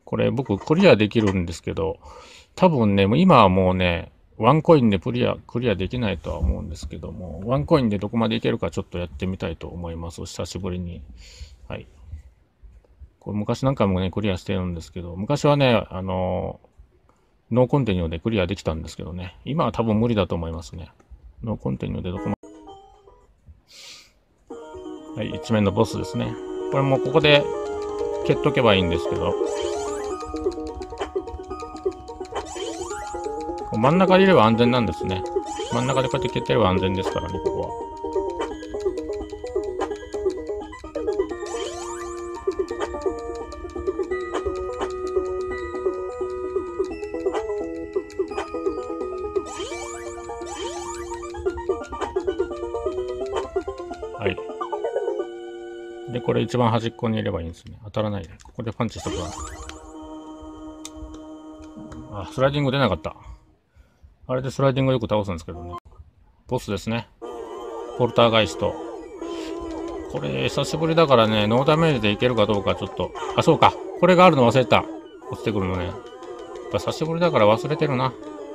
これ僕クリアできるんですけど、多分ね、今はもうね、ワンコインでクリアできないとは思うんですけども、ワンコインでどこまでいけるかちょっとやってみたいと思います。久しぶりに。はい。これ昔なんかもね、クリアしてるんですけど、昔はね、ノーコンティニューでクリアできたんですけどね、今は多分無理だと思いますね。ノーコンティニューでどこまで。はい、一面のボスですね。これもここで蹴っとけばいいんですけど、真ん中にいれば安全なんですね。真ん中でこうやって蹴ってれば安全ですからね、ここは。はい。で、これ一番端っこにいればいいんですね。当たらないで。ここでパンチしとくわ。あ、スライディング出なかった。あれでスライディングよく倒すんですけどね。ボスですね。ポルターガイスト。これ、久しぶりだからね、ノーダメージでいけるかどうかちょっと。あ、そうか。これがあるの忘れた。落ちてくるのね。やっぱ久しぶりだから忘れてるな。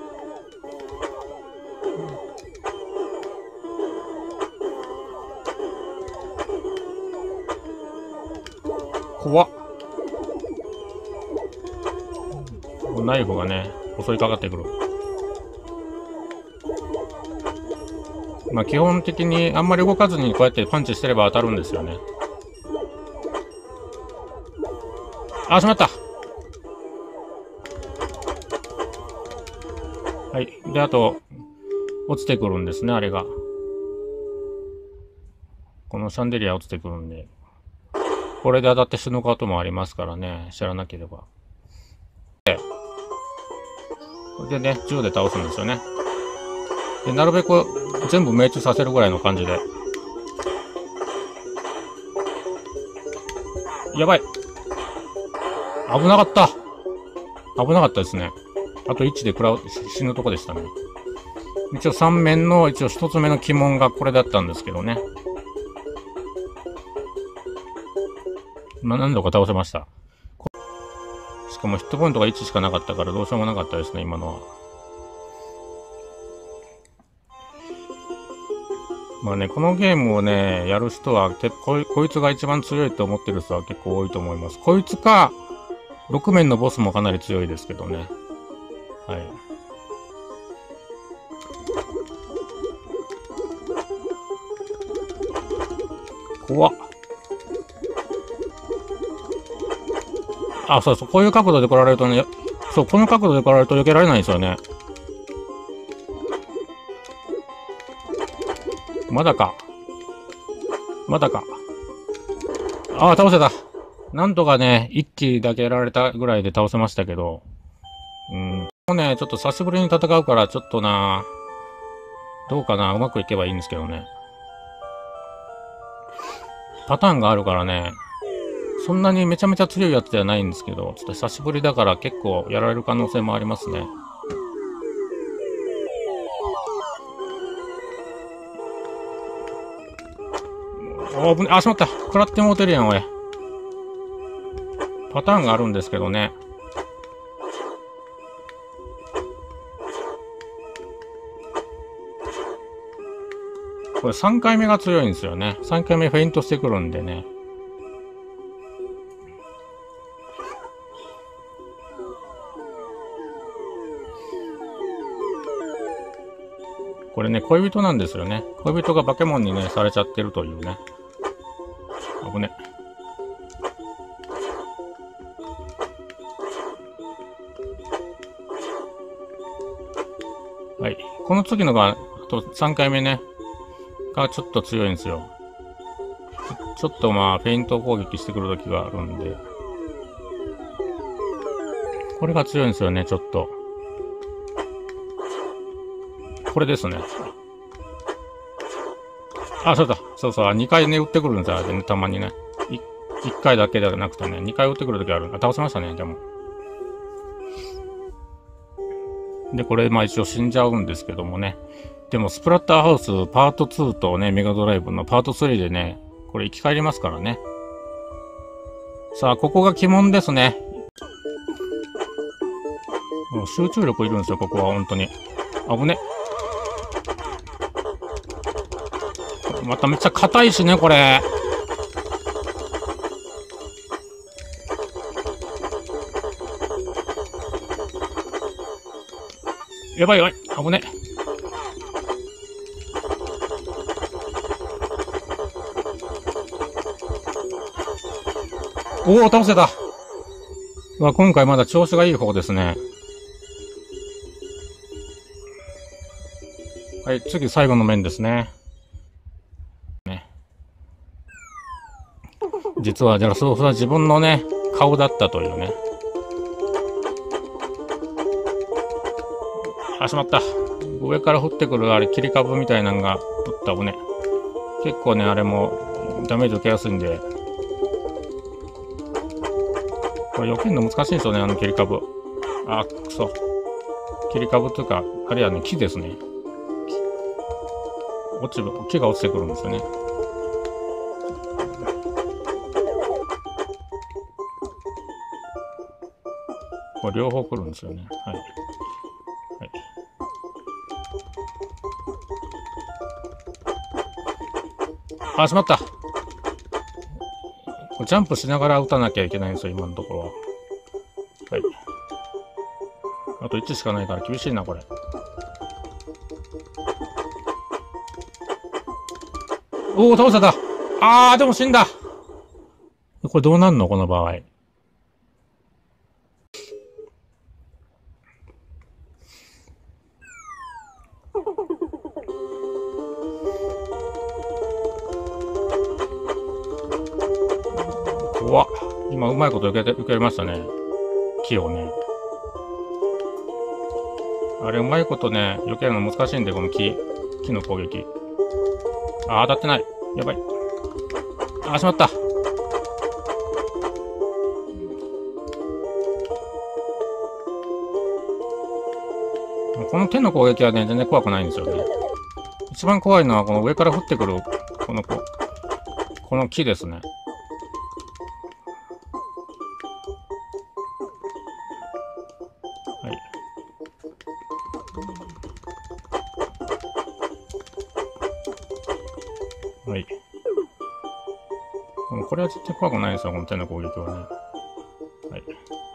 怖っ。ナイフがね、襲いかかってくる。まあ基本的にあんまり動かずにこうやってパンチしてれば当たるんですよね。あ、しまった。はい。で、あと、落ちてくるんですね、あれが。このシャンデリア落ちてくるんで。これで当たって死ぬこともありますからね、知らなければ。これでね、銃で倒すんですよね。で、なるべく全部命中させるぐらいの感じで。やばい。危なかった。危なかったですね。あと1で死ぬとこでしたね。一応3面の、一応1つ目の鬼門がこれだったんですけどね。まあ何度か倒せました。しかもヒットポイントが1しかなかったからどうしようもなかったですね、今のは。まあね、このゲームをね、やる人は、こいつが一番強いと思ってる人は結構多いと思います。こいつか、6面のボスもかなり強いですけどね。はい。怖っ。あ、そうそう、こういう角度で来られるとね、そう、この角度で来られると避けられないんですよね。まだか。まだか。ああ、倒せた。なんとかね、一気だけやられたぐらいで倒せましたけど。もうね、ちょっと久しぶりに戦うから、ちょっとな、どうかな、うまくいけばいいんですけどね。パターンがあるからね、そんなにめちゃめちゃ強いやつではないんですけど、ちょっと久しぶりだから結構やられる可能性もありますね。あ、危ね、あ、しまった。食らってもうてるやん、おい。パターンがあるんですけどね。これ3回目が強いんですよね。3回目フェイントしてくるんでね。これね、恋人なんですよね。恋人がバケモンにね、されちゃってるというね。危ね。はい。この次のが、あと3回目ね、がちょっと強いんですよ。ちょっとまあ、フェイント攻撃してくる時があるんで。これが強いんですよね、ちょっと。これですね。あ、そうだ。そうそう。2回ね、撃ってくるんですよ、ね、たまにね。1回だけではなくてね、2回撃ってくる時ある。あ、倒せましたね、でも。で、これ、まあ一応死んじゃうんですけどもね。でも、スプラッターハウスパート2とね、メガドライブのパート3でね、これ生き返りますからね。さあ、ここが鬼門ですね。 もう集中力いるんですよ、ここは本当に。危ね。まためっちゃ硬いしね、これ。やばいやばい。危ね。おお、倒せた。今回まだ調子がいい方ですね。はい、次最後の面ですね。実はラスボスは自分のね、顔だったというね。あ、しまった。上から降ってくるあれ、切り株みたいなのが、降ったぶね。結構ね、あれもダメージ受けやすいんで。これ避けるの難しいんですよね、あの切り株。あ、くそ。切り株っていうか、あれはね、木ですね。木が落ちてくるんですよね。これ両方来るんですよね。はい。はい。あ、しまった。ジャンプしながら撃たなきゃいけないんですよ、今のところは。はい。あと1しかないから厳しいな、これ。おお、倒せた。あー、でも死んだ。これどうなんのこの場合。怖っ。今うまいこと受けましたね。木をね。あれうまいことね、避けるの難しいんで、この木の攻撃。あー、当たってない。やばい。あー、しまった。この手の攻撃はね、全然怖くないんですよね。一番怖いのはこの上から降ってくる、この木ですね。はい。はい。これは絶対怖くないですよ、この手の攻撃はね。はい。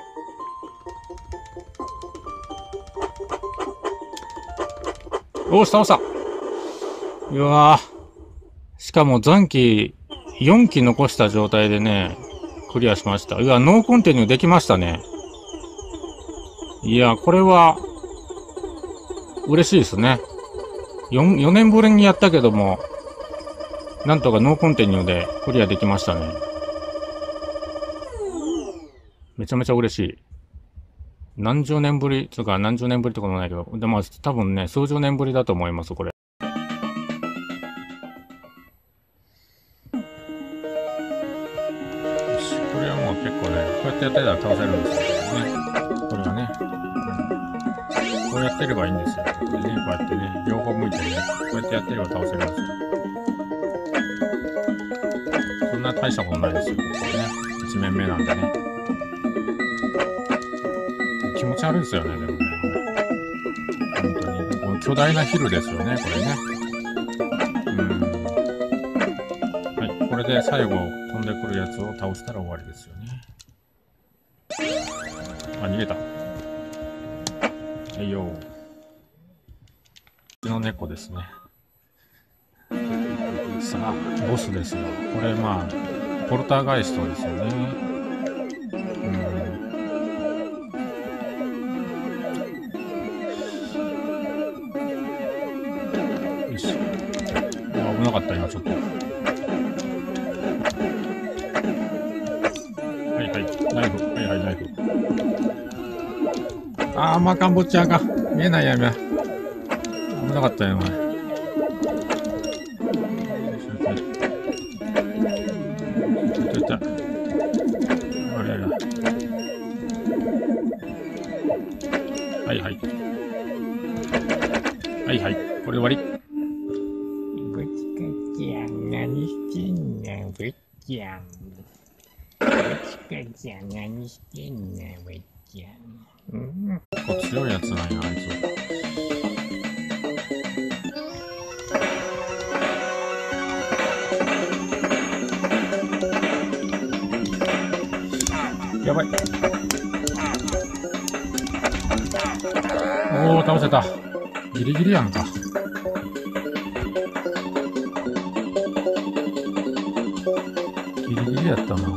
おーし、倒した。うわぁ。しかも残機4機残した状態でね、クリアしました。うわ、ノーコンティニューできましたね。いや、これは、嬉しいですね。4年ぶりにやったけども、なんとかノーコンティニューでクリアできましたね。めちゃめちゃ嬉しい。何十年ぶり、つうか何十年ぶりってことないけど、でも多分ね、数十年ぶりだと思います、これ。よし、これはもう結構ね、こうやってやってたら倒せるんですよね。これはね。こうやってればいいんですよ。これね、こうやってね、両方向いてね、こうやってやってれば倒せるんですよ。そんな大したことないですよ、これね。1面目なんでね。気持ち悪いですよね、でもね。本当に。この巨大なヒルですよね、これね。はい、これで最後飛んでくるやつを倒したら終わりですよね。あ、逃げた。はいよ。うちの猫ですね。さあ、ボスですよ。これまあ、ポルターガイストですよね。よし。危なかった、今ちょっと。はいはい、ナイフ。はいはい、ナイフ。あー、まあ、カンボチアが。見えないやめ。危なかったよ、お前。はいはい。はいはい。これ終わり。ぶちかちゃん、何してんのぶっちゃん。ぶちかちゃん、何してんのぶっいや、結構強いやつなんや、あいつ。やばい。おー、倒せた。ギリギリやんか。ギリギリやったな。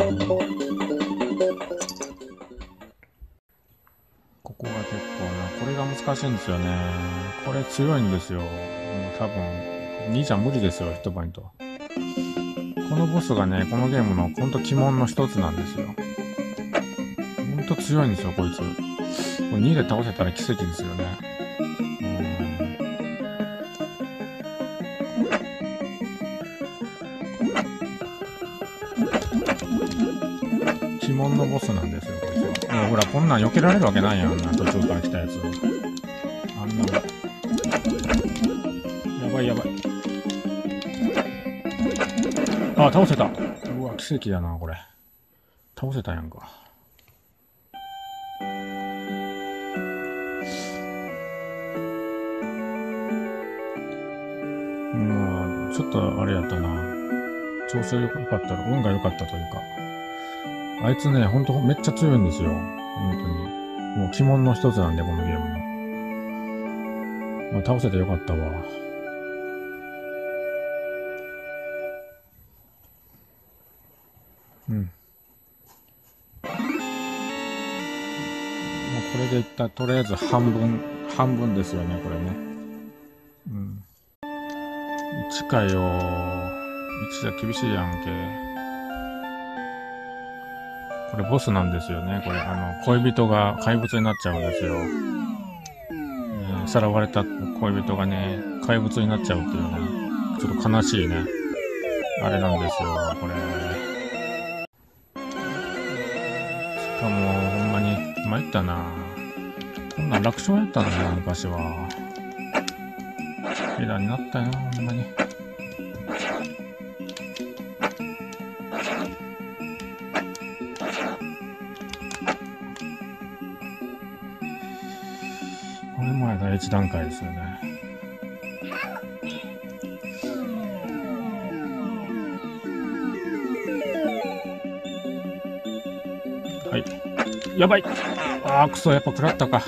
ここが結構な、これが難しいんですよね。これ強いんですよ。もう多分、2じゃ無理ですよ、ヒットポイント。このボスがね、このゲームのほんと鬼門の一つなんですよ。ほんと強いんですよ、こいつ。これ2で倒せたら奇跡ですよね。鬼門のボスなんですよ、こいつは。ほら、こんなん避けられるわけないやん、あんな途中から来たやつ。あんなの。やばいやばい。あ、倒せた。うわ、奇跡やな、これ。倒せたやんか。もう、ちょっとあれやったな。調子良かったら、運が良かったというか。あいつね、ほんとめっちゃ強いんですよ。本当に。もう鬼門の一つなんで、このゲームの。まあ、倒せてよかったわ。うん。もうこれでいった、とりあえず半分ですよね、これね。うん。1かよ。1じゃ厳しいやんけ。これボスなんですよね。これ、恋人が怪物になっちゃうんですよ。さらわれた恋人がね、怪物になっちゃうっていうね、ちょっと悲しいね、あれなんですよ、これ。しかも、ほんまに、参ったな。こんなん楽勝やったんだよ、昔は。ヘラになったよ、ほんまに。これまで第1段階ですよね。はい。やばい。あー、くそ、やっぱ食らったか。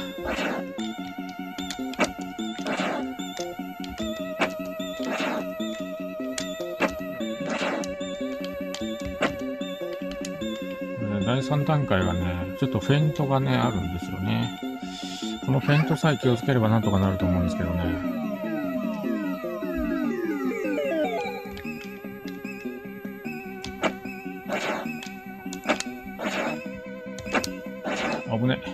第3段階がね、ちょっとフェイントがね、あるんですよね。このフェイントさえ気をつければなんとかなると思うんですけどね。危ね。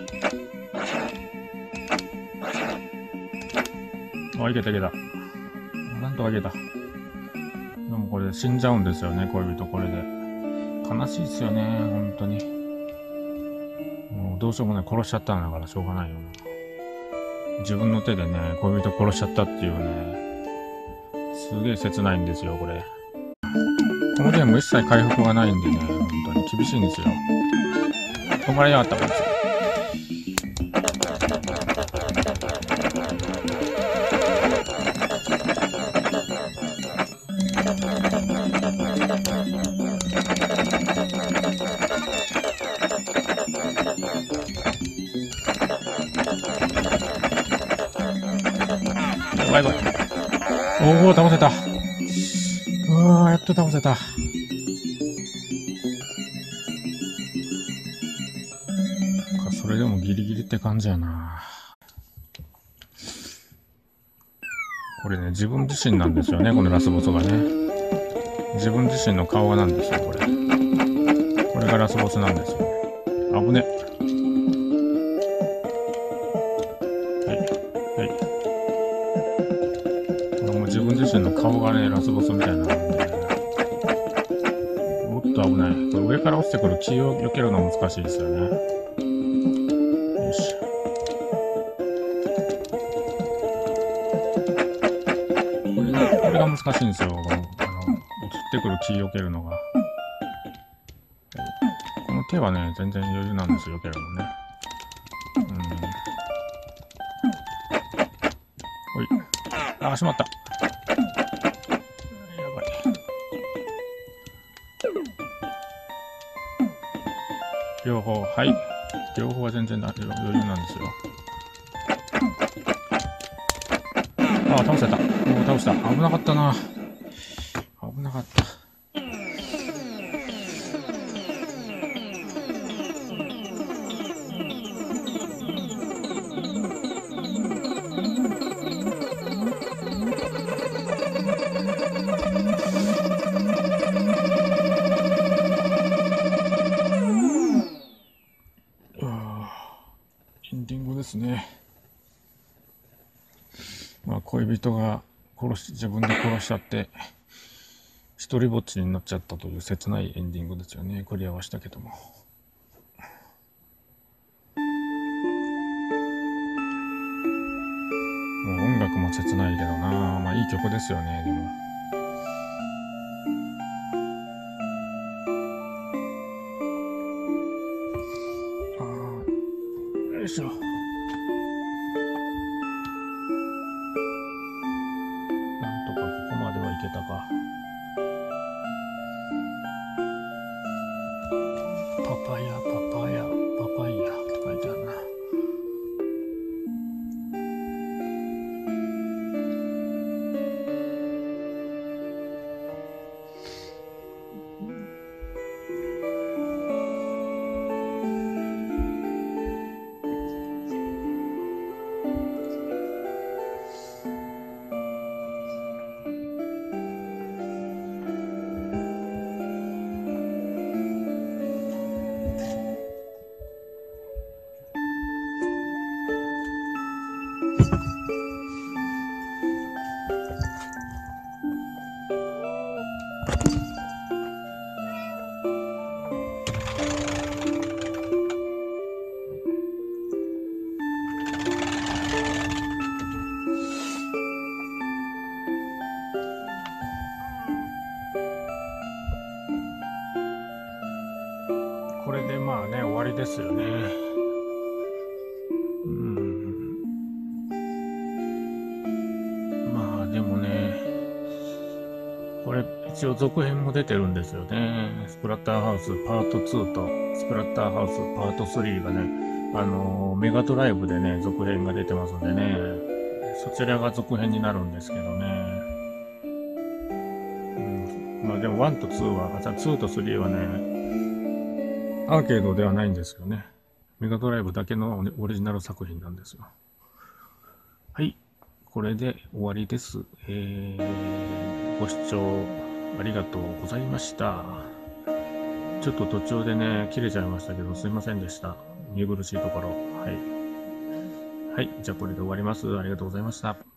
あ、いけたいけた。なんとかいけた。でもこれで死んじゃうんですよね、恋人これで。悲しいっすよね、本当に。もうどうしようもない、殺しちゃったんだからしょうがないよな。自分の手でね、恋人殺しちゃったっていうね、すげえ切ないんですよ、これ。このゲーム一切回復がないんでね、本当に厳しいんですよ。止まれやがった、こいつ。バイバイ。おお、倒せた。うわー、やっと倒せた。それでもギリギリって感じやな。これね、自分自身なんですよね、このラスボスがね。自分自身の顔なんですよ、これ。これがラスボスなんですよ。危ね。はい。はい。これも自分自身の顔がね、ラスボスみたいなので、おっと危ない。これ上から落ちてくる木を避けるの難しいですよね。よし。これが難しいんですよ。移ってくる木避けるのが。この手はね、全然余裕なんですよ、避けるのね。 あ、しまった。やばい。両方、はい。両方は全然余裕なんですよ。あ、倒せた。もう倒した。危なかったな。危なかった。エンディングですね。まあ、恋人が自分で殺しちゃって、一人ぼっちになっちゃったという切ないエンディングですよね。クリアはしたけども。もう音楽も切ないけどな。まあ、いい曲ですよね、でも。よいしょ。なんとかここまではいけたか。パパイヤって書いてあるな。これでまあね、終わりですよね。まあでもね、これ一応続編も出てるんですよね。スプラッターハウスパート2とスプラッターハウスパート3がね、メガドライブでね、続編が出てますんでね、そちらが続編になるんですけどね。まあでも1と2は、2と3はね、アーケードではないんですよね。メガドライブだけのオリジナル作品なんですよ。はい。これで終わりです。ご視聴ありがとうございました。ちょっと途中でね、切れちゃいましたけど、すいませんでした。見苦しいところ。はい。はい。じゃあこれで終わります。ありがとうございました。